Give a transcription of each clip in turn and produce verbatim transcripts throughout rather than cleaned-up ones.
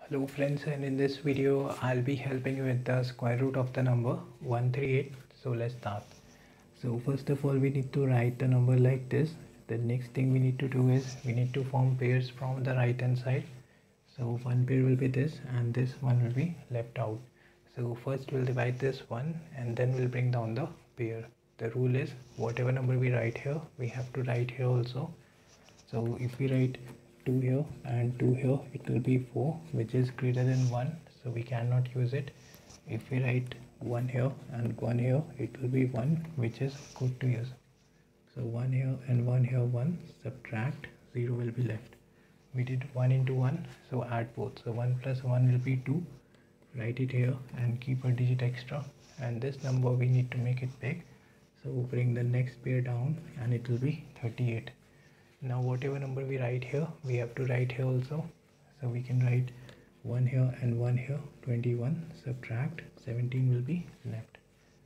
Hello friends, and in this video I'll be helping you with the square root of the number one hundred thirty-eight. So let's start. So first of all we need to write the number like this. The next thing we need to do is we need to form pairs from the right hand side. So one pair will be this and this one will be left out. So first we'll divide this one and then we'll bring down the pair. The rule is whatever number we write here we have to write here also. So if we write two here and two here, it will be four, which is greater than one, so we cannot use it. If we write one here and one here, it will be one, which is good to use. So one here and one here, one, subtract, zero will be left. We did one into one, so add both. So one plus one will be two. Write it here and keep a digit extra, and this number we need to make it big, so bring the next pair down and it will be thirty-eight. Now whatever number we write here, we have to write here also. So we can write one here and one here, twenty-one, subtract, seventeen will be left.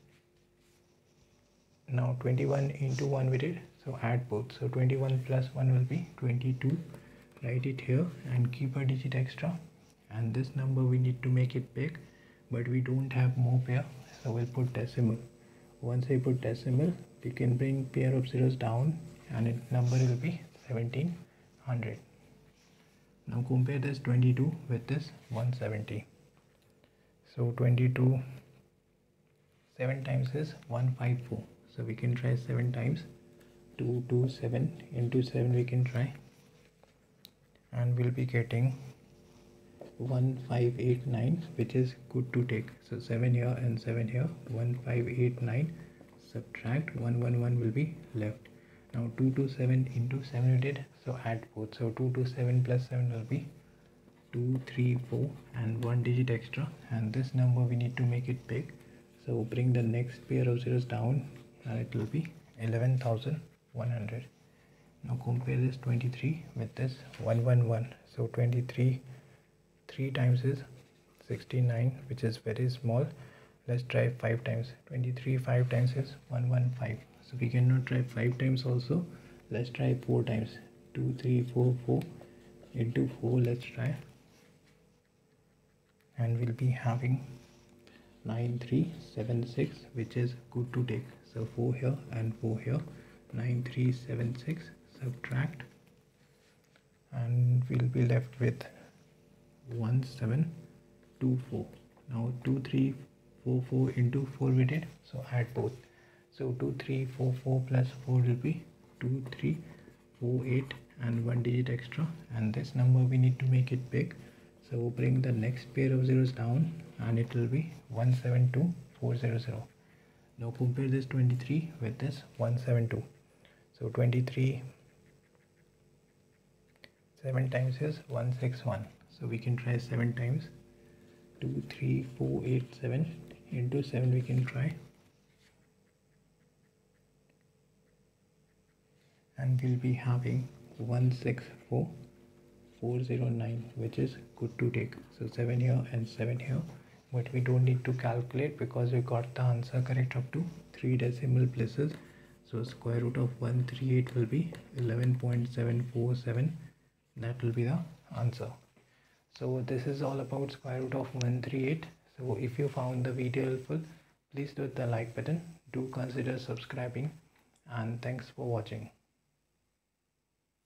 Now twenty-one into one we did, so add both. So twenty-one plus one will be twenty-two. Write it here and keep a digit extra. And this number we need to make it big, but we don't have more pair, so we'll put decimal. Once I put decimal, we can bring pair of zeros down and its number will be seventeen hundred. Now compare this twenty-two with this one hundred seventy. So twenty-two, seven times is one hundred fifty-four. So we can try seven times. two, two, seven into seven we can try. And we'll be getting one five eight nine, which is good to take. So seven here and seven here, one five eight nine, subtract one hundred eleven will be left. Now two hundred twenty-seven into seven we did, so add both. So two hundred twenty-seven plus seven will be two, three, four and one digit extra, and this number we need to make it big, so bring the next pair of zeros down and it will be eleven thousand one hundred. Now compare this twenty-three with this one hundred eleven. So twenty-three, three times is sixty-nine, which is very small. Let's try five times. twenty-three, five times is one hundred fifteen. So we cannot try five times also. Let's try four times. two, three, four, four into four. Let's try. And we'll be having nine three seven six, which is good to take. So four here and four here. nine three seven six, subtract. And we'll be left with one seven two four. Now two three four four into four we did, so add both. So two three four four plus four will be two three four eight and one digit extra, and this number we need to make it big, so bring the next pair of zeros down and it will be one seven two four zero zero. Now compare this twenty-three with this one seventy-two. So twenty-three, seven times is one hundred sixty-one, so we can try seven times. two three four eight seven into seven we can try, and we'll be having one six four four zero nine, which is good to take. So seven here and seven here, but we don't need to calculate because we got the answer correct up to three decimal places. So square root of one hundred thirty-eight will be eleven point seven four seven. That will be the answer. So this is all about square root of one hundred thirty-eight. So if you found the video helpful, please hit the like button. Do consider subscribing, and thanks for watching.